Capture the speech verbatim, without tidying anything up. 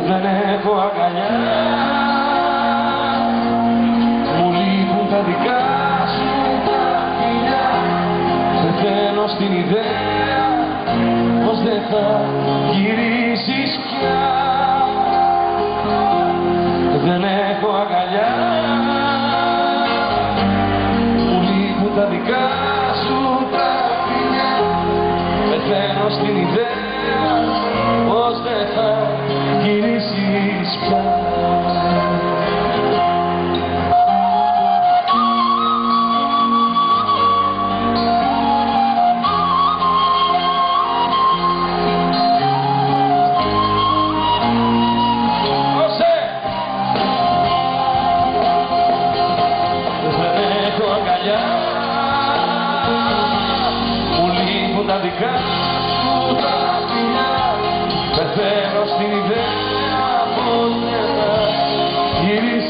δεν έχω αγκαλιά. Μου λείπουν τα δικά σου τα φιλιά. Πεθαίνω στην ιδέα πως δεν θα γυρίσεις πια. Δεν έχω αγκαλιά. Μου λείπουν τα δικά σου τα φιλιά. Πεθαίνω στην ιδέα πως δεν θα γυρίσεις πια. Τα δικά σου τα φιλιά. Πεθαίνω στην ιδέα πως δεν θα γυρίσεις